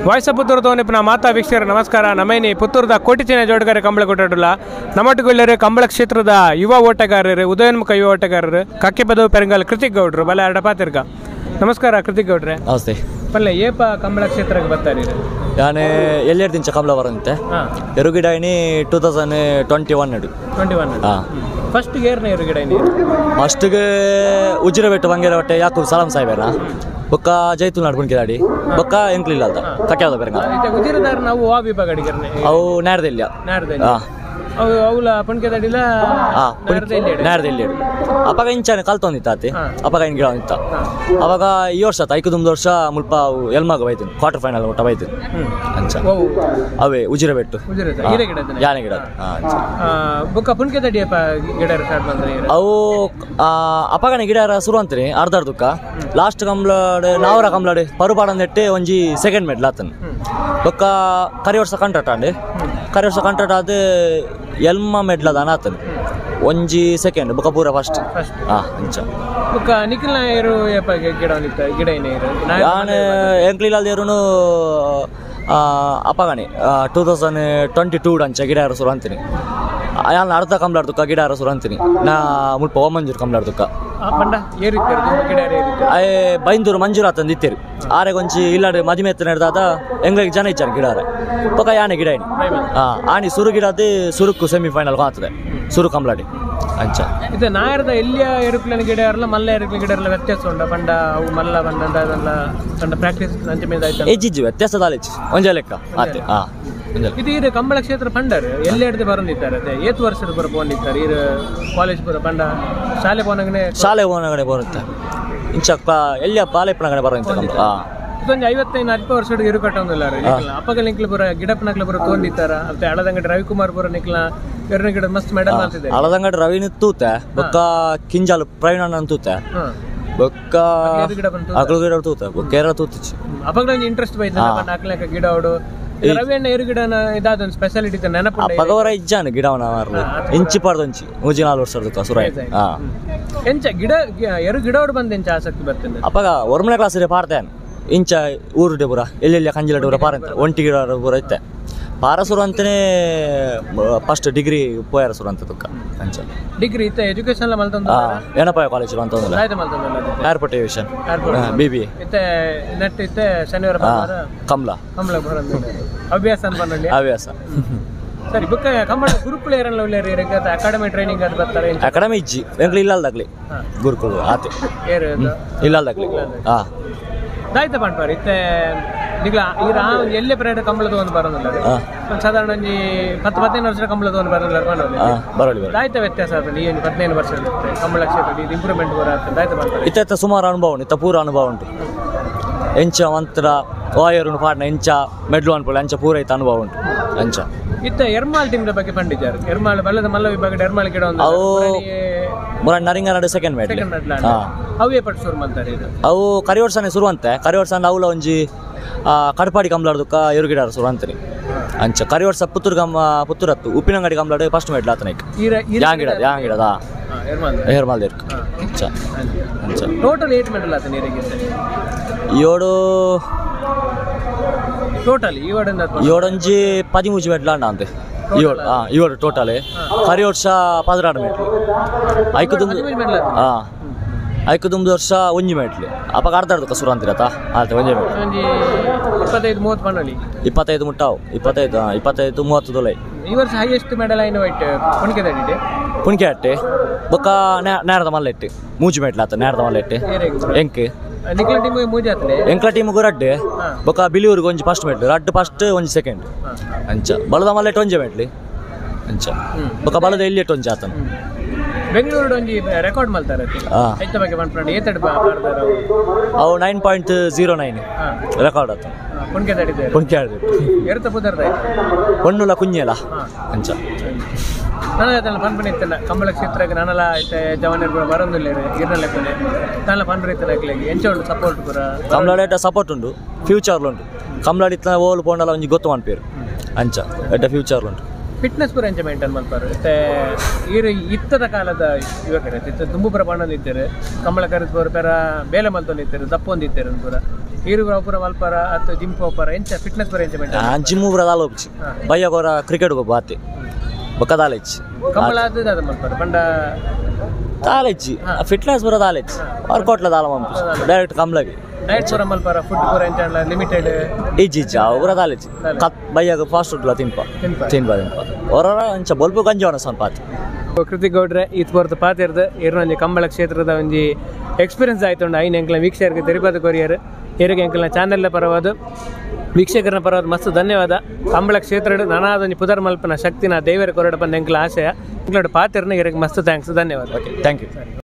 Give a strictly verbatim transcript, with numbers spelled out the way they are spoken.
Voice Puttur ತೋನಿಪ್ಪ ಮಾತಾ ವೀಕ್ಷಕರ ನಮಸ್ಕಾರ. ನಮೇನಿ ಪುತ್ತೂರದ ಕೋಟಿಚಿನ ಜೋಡಗಾರ ಕಂಬಳ ಕೊಟ್ಟಲ್ಲ ನಮ್ಮಟ್ಟುಗೊಳ್ಳರು ಕಂಬಳ ಕ್ಷೇತ್ರದ ಯುವ ಓಟಗಾರರು ಉದಯೋನ್ಮುಖ ಯುವ ಓಟಗಾರರು ಕಕ್ಕೆ ಪದವು ಪೆರಂಗಾಲ ಕೃತಿಕ್ ಗೌಡ್ರು ಬಲ ಎರಡ ಪಾತಿರ್ಗ. ನಮಸ್ಕಾರ ಕೃತಿಕ್ ಗೌಡ್ರೆ. ನಮಸ್ತೆ. ಪಲ್ಲೆ ಏಪ ಕಂಬಳ ಕ್ಷೇತ್ರಕ್ಕೆ ಬರ್ತಾರೆ ನಾನು ಎಲ್ಲೆರಡು ದಿಂಚ ಕಂಬಳ ಬರಂತೆ ಎರುಗಿಡಾಯಿನಿ ಟೂ ತೌಸಂಡ್ ಟ್ವೆಂಟಿ ಒನ್ ಎಡು ಟ್ವೆಂಟಿ ಒನ್ ಫಸ್ಟ್ ಗೇರ್ನ ಎರುಗಿಡಾಯಿನಿ ಫಸ್ಟ್ಗೆ ಉಜಿರ ಬೆಟ್ಟು ಬಂಗೇರ ಹೊಟ್ಟೆ ಯಾಕೂ ಸಲಾಂ ಸಾಹೇಬೇನ ಬೊಕ್ಕ ಜೈತೂಲ್ ನಡ್ಕೊಂಡು ಕಿದಾಡಿ ಬೊಕ್ಕ ಎಂಕ್ಲಿಲ್ಲ ಅಲ್ದ ಕಟ್ಯಾದ ಬೆರಂಗ ಉಜಿರದಾರ ನಾವು ಆ ವಿಭಾಗ ಅಡಿಗರ್ನೆ ಅವು ನ್ಯಾರದಿಲ್ಲ ನ್ಯಾರದಿಲ್ಲ ಅವು ಅವಳ ಪಣ್ಕೆದಾಡಿಲ್ಲ ನ್ಯಾರದಿಲ್ಲ ಅಪ್ಪಾಗ ಇಂಚಾನೆ ಕಲ್ತೊಂದಿತ್ತ ಆತಿ ಅಪ್ಪಾಗ ಇನ್ ಗಿಡ ಇತ್ತ ಅವಾಗ ಈ ವರ್ಷ ಆತ ಐದು ತುಂಬ ವರ್ಷ ಮುಲ್ಪ ಅವು ಎಲ್ಮಾಗ ಬೈತೀನಿ ಕ್ವಾರ್ಟರ್ ಫೈನಲ್ ಊಟ ಬೈತೀನಿ ಅಂಚ ಅವೇ ಉಜಿರ ಬೆಟ್ಟು ಯಾನೆ ಗಿಡ ಬೊಕ್ಕ ಪುಣ್ಕೆದಾಡಿ ಗಿಡ ಅವು ಅಪ್ಪಗನೆ ಗಿಡ ಶುರು ಅಂತೀನಿ ಅರ್ಧ ಅರ್ಧಕ್ಕ ಲಾಸ್ಟ್ ಕಂಬ್ಲಾಡ್ ನಾವರ ಕಂಬ್ಲಾಡ್ ಪರುಪಾಡ ನೆಟ್ಟೆ ಒಂಜಿ ಸೆಕೆಂಡ್ ಮೆಡ್ಲ್ ಆತನ ಬೊಕ್ಕ ಕರಿ ವರ್ಷ ಕಾಂಟ್ರಾಕ್ಟ್ ಆಂಡೆ ಕರಿ ವರ್ಷ ಕಾಂಟ್ರಾಕ್ಟ್ ಆದ ಎಲ್ಮ ಮೆಡ್ಲ್ ಅದ ಆತನ ಒಂಜಿ ಸೆಕೆಂಡ್ ಬೊಕ್ಕ ಪೂರ ಫಸ್ಟ್ ಹಾ ಅಂಚ ಬೊಕ್ಕ ನಿಖಿಲ್ ನಾಯರು ಗಿಡ ಗಿಡ ನಾನು ಎಂಕ್ಲಿಲ್ ಅಲ್ದೇರುನು ಅಪ್ಪಗಣಿ ಟೂ ತೌಸಂಡ್ ಟ್ವೆಂಟಿ ಟೂ ಅಂಚ ಗಿಡ ಯಾರು ಸುರು ಅಂತೀನಿ ನಾನು ಅರ್ಧ ಕಂಬ್ಲಾಡ್ದುಕ್ಕ ಗಿಡ ಯಾರು ಸುರು ಅಂತೀನಿ ನಾ ಮುಲ್ಪ ಓಮಂಜೂರು ಕಂಬ್ಲಾಡ್ದುಕ್ಕ ಅಯ್ಯ ಬೈಂದೂರು ಮಂಜೂರು ಆತಂದು ಇತ್ತೇರಿ ಆರೆಗೊಂಚಿ ಇಲ್ಲಾಡಿ ಮದುವೆ ಎತ್ತ ನಡೆದಾದ ಎಂಗ್ಲಿಗೆ ಜನ ಇಚ್ಚಾರ ಗಿಡ ಬೊಕ್ಕ ಯಾನೆ ಗಿಡ ಏನಿ ಹಾಂ ಆಣಿ ಸುರು ಗಿಡದ ಸುರುಕು ಸೆಮಿಫೈನಲ್ ಕಾಣ್ತದೆ ಸುರು ಕಂಬ್ಲಾಡಿ ಅಂಚ ಇದು ನಾಯರದ ಎಲ್ಲಿಯ ಎರುಕ್ಲಿನ ಗಿಡ ಇರಲ್ಲ ಮಲ್ಲ ಎರುಕ್ಲಿನ ಗಿಡ ಇರಲ್ಲ ವ್ಯತ್ಯಾಸ ಉಂಟ ಪಂಡ ಅವು ಮಲ್ಲ ಬಂದ ಅದೆಲ್ಲ ಪಂಡ ಪ್ರಾಕ್ಟೀಸ್ ಅಂಚ ಮೇಲೆ ಆಯ್ತು ಎಜ್ಜಿಜ್ಜು ವ್ಯತ್ಯಾಸದ ಆಲೇಜ್ ಒಂಜೆ ಲೆಕ್ಕ ಆತೆ ಹಾಂ ಇದು ಇದು ಕಂಬಳ ಕ್ಷೇತ್ರ ಪಂಡರು ಎಲ್ಲಿ ಹಿಡ್ದು ಬರಂದಿದ್ದಾರೆ ಅದೇ ಏತ್ ವರ್ಷದ ಬರ ಬಂದಿದ್ದಾರೆ ಇದು ಕಾಲೇಜ್ ಬರ ಪಂಡ ಶಾಲೆ ಬೋನಗನೆ ಶಾಲೆ ಬೋನಗನೆ ಬರುತ್ತೆ ಇಂಚಕ್ಕ ಎಲ್ಲಿಯ ಪಾಲೆಪ್ಪನಗನೆ ಬರೋಂತ ಹಾಂ ಇದೊಂದು ಐವತ್ತೈದು ಅಲ್ಪ ವರ್ಷ ಇರು ಕಟ್ಟೊಂದಿಲ್ಲ ಅಪ್ಪಗಳ ನಿಕ್ಲು ಬರ ಗಿಡಪ್ಪನಕ್ಲ ಬರ ತೊಗೊಂಡಿತ್ತಾರ ಮತ್ತೆ ಹಳದಂಗಡಿ ರವಿಕುಮಾರ್ ಬರ ನಿಕ್ಲ ಎರಡನೇ ಗಿಡ ಮಸ್ತ್ ಮೆಡಲ್ ಮಾಡ್ತಿದೆ ಹಳದಂಗಡಿ ರವಿನ ತೂತೆ ಬೊಕ್ಕ ಕಿಂಜಾಲು ಪ್ರವೀಣ ತೂತೆ ಬೊಕ್ಕ ಅಕಲು ಗಿಡ ತೂತೆ ಕೇರಳ ತೂತಿಚ್ಚು ಅಪ್ಪಗಳ ಇಂಟ್ರೆಸ್ಟ್ ಬೈತ ಹಾಕ್ಲಕ್ಕ ಗಿಡ ಅವಡು ರವಿ ಅಣ್ಣ ಎರು ಗಿಡನ ಇದಾದ ಸ್ಪೆಷಾಲಿಟಿ ನೆನಪು ಪಗವರ ಇಜ್ಜಾನ ಗಿಡವನ ಇಂಚಿ ಪಾಡ್ದೊಂಚಿ ಮೂಜಿ ನಾಲ್ಕು ವರ್ಷದ ಸುರ ಎಂಚ ಗಿಡ ಎರು ಗಿಡ ಬಂದ ಎಂಚ ಆಸಕ್ತಿ ಬರ್ತೇನೆ ಅಪ್ಪಗ ಒರ್ಮನೆ ಕ್ಲಾಸ್ ಪಾಡ್ತೇನೆ ಇಂಚ ಊರುಡೆ ಪುರ ಎಲ್ಲೆಲ್ಲ ಕಂಜಿಲಡೆ ಪುರ ಪಾರ ಒಂಟಿ ಗಿಡ ಪೂರ ಇತ್ತೆ ಪಾರಸುರ ಅಂತನೇ ಫಸ್ಟ್ ಡಿಗ್ರಿ ಪೋಯರಸುರ ಅಂತ ತುಕ್ಕ ಅಂಚ ಡಿಗ್ರಿ ಇತ್ತೆ ಎಜುಕೇಶನ್ ಮಲ್ತಂದ ಏನಪ್ಪ ಕಾಲೇಜ್ ಅಂತ ಏರ್ಪೋರ್ಟ್ ಏವಿಯೇಷನ್ ಬಿ ಬಿ ಇತ್ತೆ ನೆಟ್ ಇತ್ತೆ ಶನಿವಾರ ಕಮಲ ಕಮಲ ಬರಂದ ಹವ್ಯಾಸ ಅನ್ಬನ್ನಲ್ಲಿ ಹವ್ಯಾಸ ಸರಿ ಬುಕ್ಕ ಕಂಬಳ ಗುರುಕುಲ ಏರಲ್ಲ ಒಳ್ಳೆ ಅಕಾಡೆಮಿ ಟ್ರೈನಿಂಗ್ ಅದು ಬರ್ತಾರೆ ಅಕಾಡೆಮಿ ಇಜ್ಜಿ ಎಂಗ್ಲಿ ಇಲ್ಲದಾಗ್ಲಿ ಗುರುಕುಲ ಆತೆ ಇಲ್ಲದಾಗ್ಲಿ ಹಾ ದಾಯ್ತ ಪಂಪಾರ ಇತ್ತೆ ಈಗ ಈಗ ಎಲ್ಲೇ ಪರ್ಯಟ ಕಂಬಳ ತಗೊಂಡು ಬರೋದಿಲ್ಲ ಸಾಧಾರಣ ಒಂಜಿ ಹತ್ತು ಹದಿನೈದು ವರ್ಷ ಕಂಬಳ ತಗೊಂಡು ಬರೋದಿಲ್ಲ ಬರೋಲ್ಲ ದಾಯ್ತ ವ್ಯತ್ಯಾಸ ಆತದೆ ಈ ಒಂದು ಹದಿನೈದು ವರ್ಷ ಇರುತ್ತೆ ಕಂಬಳ ಕ್ಷೇತ್ರ ಇದು ಇಂಪ್ರೂವ್ಮೆಂಟ್ ಬರುತ್ತೆ ದಾಯ್ತ ಪಂಪಾರ ಇತ್ತ ಸುಮಾರು ಅನುಭವ ಉಂಟು ಇತ್ತ ಪೂರ ಅನುಭವ ಉಂಟು ಎಂಚ ಮಂತ್ರ ವಾಯರು ಪಾಡ್ನ ಎಂಚ ಮೆಡ್ಲು ಅನ್ಕೊಳ್ಳಿ ಅಂಚ ಪೂರ ಇತ್ತ ಅನುಭವ ಉಂಟು ಅಂಚ ಇತ್ತ ಎರ್ಮಾಲ್ ಟೀಮ್ ಬಗ್ಗೆ ಪಂಡಿದ್ದಾರೆ ಎರ್ಮಾಲ್ ಬಲ್ಲದ ಮಲ್ಲ ವಿಭಾಗ ಎರ್ಮಾಲ್ ಗಿಡ ಒಂದು ಅವು ಮುರಣ್ಣ ನರಿಂಗ ನಡು ಸೆಕೆಂಡ್ ಮೆಡ್ಲ್ ಅವೇ ಪಟ್ಟು ಶುರು ಮಾಡ್ತಾರೆ ಇದು ಅವು ಕರಿ ವರ್ಷನೇ ಶುರು ಅಂತೆ ಕರಿ ವರ್ಷ ಅವಳ ಒಂಜಿ ಕಡಪಾಡಿ ಕಂಬ್ಲಾಡ್ದಕ್ಕ ಎರು ಗಿಡ ಶುರು ಅಂತೀನಿ ಅಂಚ ಕರಿ ವರ್ಷ ಪುತ್ತೂರು ಗಮ್ಮ ಪುತ್ತೂರು ಹತ್ತು ಉಪ್ಪಿನಂಗಡಿ ಕಂಬ್ಲಾಡು ಫಸ್ಟ್ ಮೆಡ್ಲ್ ಆತನ ಯಾಂಗ್ ಗಿಡ ಯಾಂಗ್ ಗಿಡದ ಹೇರ್ಮಾಲ್ ಇರ್ಕ ಅಂಚ ಅಂಚ ಟೋಟಲ್ ಏಟ್ ಮೆಡಲ್ ಆತ ನೀರಿಗೆ ಏಳು ಟೋಟಲ್ ಏಳೊಂಜಿ ಪದಿಮೂಜಿ ಮೆಡ್ಲ್ ಅಣ್ಣ ಅಂತೆ ಏಳು ಹಾಂ ಏಳು ಟೋಟಲ್ ಕರಿ ವರ್ಷ ಪದಿನಾರು ಮೆಡ್ಲ್ ಐಕು ತುಂಬ ಹಾಂ ಐಕು ತುಂಬ ವರ್ಷ ಒಂಜಿ ಮೆಡ್ಲ್ ಅಪ್ಪ ಅರ್ಧ ಅರ್ಧಕ್ಕ ಸುರು ಅಂತಿರತ್ತ ಆಯ್ತು ಒಂಜಿ ಮೆಡ್ಲ್ ಇಪ್ಪತ್ತೈದು ಮೂವತ್ತು ಪಣ್ಣಲಿ ಇಪ್ಪತ್ತೈದು ಮುಟ್ಟಾವು ಇಪ್ಪತ್ತೈದು ಹಾಂ ಇಪ್ಪತ್ತೈದು ಮೂವತ್ತು ದೊಲೈ ಈ ವರ್ಷ ಹೈಯೆಸ್ಟ್ ಮೆಡಲ್ ಐನು ವೈಟ್ ಪುಣಿಕೆದಾಡಿದೆ ಪುಣಿಕೆ ಅಟ್ಟೆ ಬೊಕ್ಕ ನೇರದ ಮಲ್ಲ ಇಟ್ಟು ಮೂಜಿ ಮೆಡ್ಲ್ ಆತ ನೇರದ ಮಲ್ಲ ಇಟ್ಟು ಎಂಕ್ ನಿಕ್ಲ ಟೀಮ್ ಮೂಜಿ ಆತಲೆ ಎಂಕ್ಲ ಟೀಮ್ಗೂ ರಡ್ಡೆ ಬೊಕ್ಕ ಬಿಲಿಯೂರಿಗೆ ಒಂಜಿ ಫಸ್ಟ್ ಮೆಡ್ಲ್ ರಡ್ ಫಸ್ಟ್ ಒಂಜಿ ಸೆಕೆಂಡ್ ಅಂಚ ಬಲದ ಮಲ್ಲ ಇಟ್ಟು ಒಂಜಿ ಮೆಡ್ಲಿ ಅಂಚ ಬೊಕ್ಕ ಬಲದ ಎಲ್ಲಿ ಇಟ್ಟು ಒಂಜಿ ಆತನ ಬೆಂಗಳೂರು ಒಂಜಿ ರೆಕಾರ್ಡ್ ಮಾಡ್ತಾರೆ ಹೆಚ್ಚು ಬಗ್ಗೆ ಬಂದ್ಕೊಂಡು ಏತಡ್ ಮಾಡ್ತಾರೆ ಅವು nine point zero nine record ಆತ ಪುಣ್ಕೆ ತಡಿದೆ ಪುಣ್ಕೆ ಆಡಿದೆ ಎರ್ತ ಪುದರ್ದ ಹೊಣ್ಣುಲ ಕುഞ്ഞೆಲ ಅಂಚ ನಾನು ಅದನ್ನ ಪನ್ ಬನ್ನಿತ್ತಲ್ಲ ಕಂಬಳ ಕ್ಷೇತ್ರಕ್ಕೆ ನಾನೆಲ್ಲ ಐತೆ ಜವಾನರು ಬರೋದಿಲ್ಲ ಇರಲೆಕ್ಕನೆ ನಾನೆಲ್ಲ ಪನ್ ಬರೀತಲ್ಲ ಎಂಚ ಉಂಟು ಸಪೋರ್ಟ್ ಪೂರ ಕಮಲಾಡ ಸಪೋರ್ಟ್ ಉಂಟು ಫ್ಯೂಚರ್ಲು ಉಂಟು ಕಮಲಾಡಿತ್ತ ಓಲು ಪೋಂಡಲ ಒಂಜಿ ಗೊತ್ತು ಮಾಡ್ಪೇರು ಅಂಚ ಎಡ್ಡ ಫ್ಯೂಚರ್ಲು ಉಂಟು ಫಿಟ್ನೆಸ್ ಪೂರ ಎಂಚ ಮೇಂಟೈನ್ ಮಾಡ್ತಾರೆ ಮತ್ತೆ ಈರು ಇತ್ತದ ಕಾಲದ ಯುವಕರು ಇತ್ತು ತುಂಬು ಪ್ರಮಾಣ ನಿಂತಿರು ಕಂಬಳ ಕರೆದು ಪೇರ ಬೇಲೆ ಮಲ್ತೊಂದಿತ್ತರು ದಪ್ಪೊಂದಿತ್ತರು ಪೂರ ಈರು ಪೂರ ಮಲ್ಪಾರ ಅಥವಾ ಜಿಮ್ ಹೋಗ್ಪಾರ ಎಂಚ ಫಿಟ್ನೆಸ್ ಪೂರ ಎಂಚ ಮೇಂಟೈನ್ ಜಿಮ್ ಪೂರ ದಾಲ ಹೋಗ್ಚಿ ಬಯ್ಯಗೋರ ಕ್ರಿಕೆಟ್ ಬಾತಿ ಬೊಕ್ಕ ದಾಲೆಚ್ಚಿ ಕಂಬಳ ಅದು ಅದು ಮಲ್ಪಾರ ಪಂಡ ದಾಲೆಚ್ಚಿ ಫಿಟ್ನೆಸ್ ಪೂರ ದಾಲೆಚ್ಚಿ ವರ್ಕೌಟ್ಲ ದಾಲ ಮಲ್ಪು ಡೈರೆಕ್ಟ್ ಕಂಬಳಗೆ ಡಯಟ್ ಪೂರ ಮಲ್ಪಾರ ಫುಡ್ ಪೂರ ಎಂಚ ಲಿಮಿಟೆಡ್ ಇಜ್ಜಿ ಇಜ್ಜಿ ಅವ್ರ ದಾಲೆಚ್ಚಿ ಕತ್ ಬಯ್ಯಾಗ ಫಾಸ್ಟ್ ಫುಡ್ಲ ತಿನ್ಪ ತಿನ್ಪ ತಿನ್ಪ ಹೊರ ಅಂಚ ಬೊಲ್ಪು ಗಂಜವನ ಸೊನ್ ಪಾತಿ ಕೃತಿಕ್ ಗೌಡ್ರೆ ಈತ್ ಬರ್ತು ಪಾತಿರ್ದು ಇರೋ ಒಂಜಿ ಕಂಬಳ ಕ್ಷೇತ್ರದ ಒಂಜಿ ಎಕ್ಸ್ಪೀರಿಯನ್ಸ್ ಆಯ್ತು ಐನ್ ಎಂಕ್ಲ ವೀಕ್ಷಕರಿಗೆ ತೆರಿಪಾದ ಕೊರಿಯರ್ ಏರಿಗೆ ಎಂಕ್ಲ ಚಾನೆಲ್ ಪರವಾದ ವೀಕ್ಷಕರ ಪರವಾದ ಮಸ್ತ್ ಧನ್ಯವಾದ ಕಂಬಳ ಕ್ಷೇತ್ರ ನಾನಾದೊಂದು ಪುದರ್ ಮಲ್ಪನ ಶಕ್ತಿನ ದೇವರ ಕೊರಡ ಬಂದ ಎಂಕ್ಲ ಆಶಯ ಎಂಕ್ಲೋಡ ಪಾತಿರ್ನ ಇರಿಗೆ ಮಸ್ತ್ ಥ್ಯಾಂಕ್ಸ್ ಧನ್ಯವಾದ ಓಕೆ ಥ್ಯಾಂಕ್ ಯು